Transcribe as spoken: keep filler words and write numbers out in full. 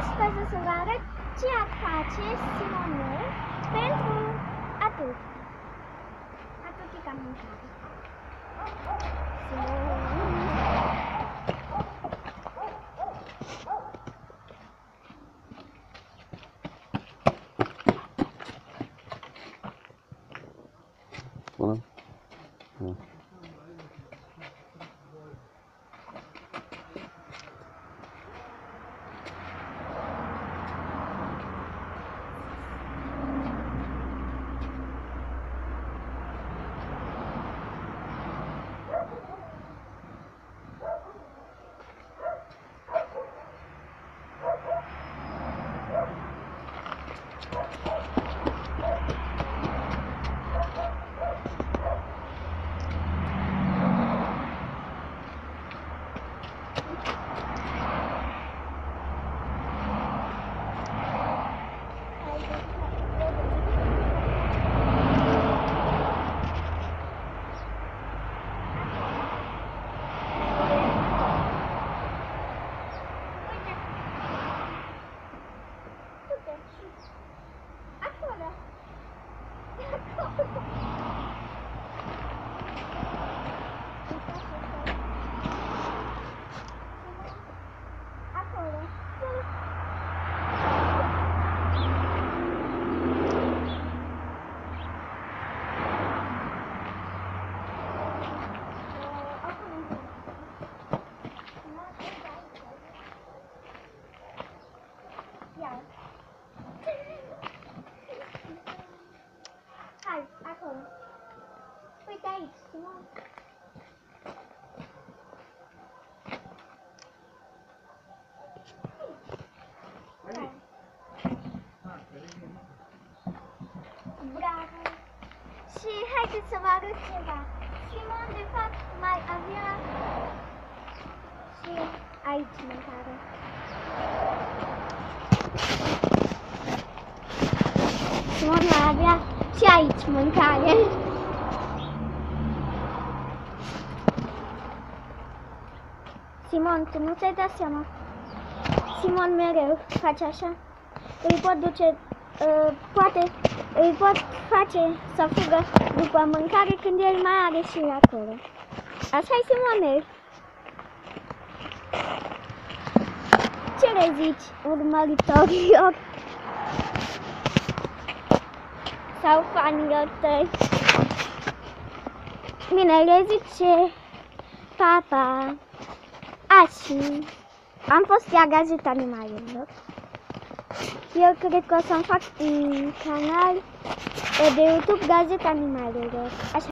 Astăzi o să vă arăt ce face Simonel pentru atât. Atât ca mâncare. Bună. Bună. Hai, acolo. Uite aici, Simon. Bravo! Și haideți să vă arăt ceva. Simon, de fapt, mai avea și aici mâncare. Simon mai avea și aici mâncare. Simon, tu nu ți-ai dat seama? Simon mereu face așa. Îi pot duce, uh, poate, îi pot face să fugă după mâncare când el mai are și acolo. Așa-i Simonel. Ce le zici, urmăritorilor? Sau fanilor tăi? Bine, le zice papa. Așa. Am fost ea Gazeta Animalelor. Eu cred că o să-mi fac un canal de YouTube Gazeta Animalelor. Așa.